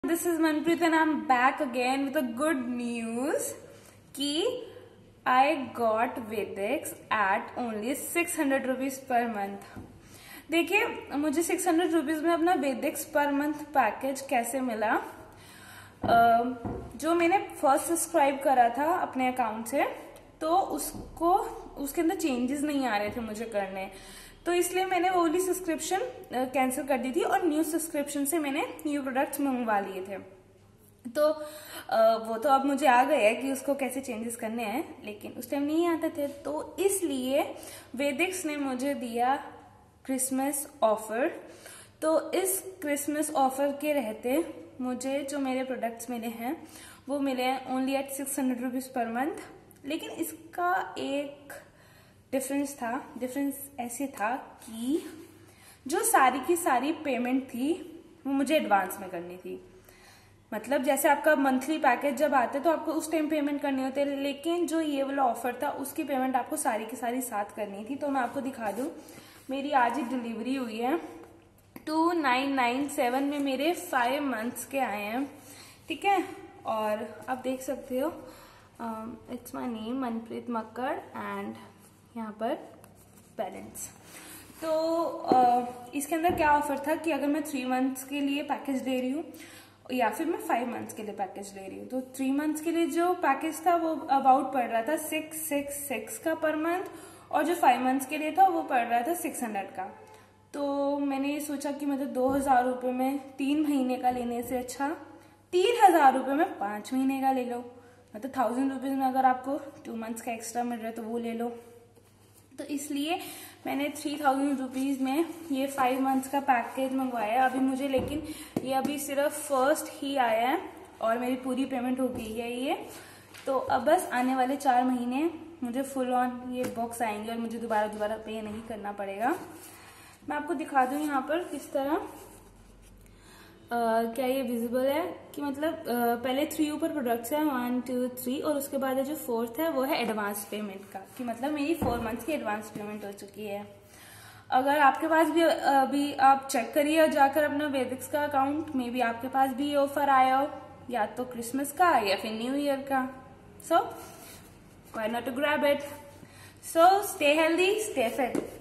This is Manpreet and I'm back again with a good news कि I got Vedix at only 600 rupees per month। देखिए मुझे 600 rupees में अपना Vedix per month package कैसे मिला। जो मैंने फर्स्ट सब्सक्राइब करा था अपने अकाउंट से, तो उसके अंदर चेंजेस नहीं आ रहे थे मुझे करने, तो इसलिए मैंने वो वाली सब्सक्रिप्शन कैंसिल कर दी थी और न्यू सब्सक्रिप्शन से मैंने न्यू प्रोडक्ट्स मंगवा लिए थे। तो वो तो अब मुझे आ गया है कि उसको कैसे चेंजेस करने हैं, लेकिन उस टाइम नहीं आते थे, तो इसलिए वेदिक्स ने मुझे दिया क्रिसमस ऑफर। तो इस क्रिसमस ऑफर के रहते मुझे जो मेरे प्रोडक्ट्स मिले हैं वो मिले हैं only at 600 rupees per month. लेकिन इसका एक डिफरेंस ऐसे था कि जो सारी की सारी पेमेंट थी वो मुझे एडवांस में करनी थी। मतलब जैसे आपका मंथली पैकेज जब आते तो आपको उस टाइम पेमेंट करनी होती है, लेकिन जो ये वाला ऑफर था उसकी पेमेंट आपको सारी की सारी साथ करनी थी। तो मैं आपको दिखा दूं, मेरी आज ही डिलीवरी हुई है। 2997 में मेरे 5 मंथ्स के आए हैं, ठीक है। और आप देख सकते हो it's my name Manpreet Makkar and यहाँ पर बैलेंस। तो इसके अंदर क्या ऑफर था कि अगर मैं 3 मंथ्स के लिए पैकेज ले रही हूँ या फिर मैं 5 मंथ्स के लिए पैकेज ले रही हूँ, तो 3 मंथ्स के लिए जो पैकेज था वो अबाउट पड़ रहा था 666 का पर मंथ, और जो 5 मंथ्स के लिए था वो पड़ रहा था 600 का। तो मैंने ये सोचा कि मतलब 2000 रुपये में 3 महीने का लेने से अच्छा 3000 रुपये में 5 महीने का ले लो। मतलब 1000 रुपीज में अगर आपको 2 मंथ्स का एक्स्ट्रा मिल रहा है तो वो ले लो। तो इसलिए मैंने 3000 रुपीज में ये 5 मंथ्स का पैकेज मंगवाया अभी मुझे। लेकिन ये अभी सिर्फ फर्स्ट ही आया है और मेरी पूरी पेमेंट हो गई है ये। तो अब बस आने वाले 4 महीने मुझे फुल ऑन ये बॉक्स आएंगे और मुझे दोबारा पे नहीं करना पड़ेगा। मैं आपको दिखा दूं यहाँ पर किस तरह क्या ये विजिबल है कि मतलब पहले 3 ऊपर प्रोडक्ट्स है 1 2 3, और उसके बाद जो 4th है वो है एडवांस पेमेंट का, कि मतलब मेरी 4 मंथ्स की एडवांस पेमेंट हो चुकी है। अगर आपके पास भी अभी आप चेक करिए जाकर अपना वेदिक्स का अकाउंट, मे बी आपके पास भी ये ऑफर आया हो, या तो क्रिसमस का या फिर न्यू ईयर का। So why not to grab it. So stay healthy, stay fit.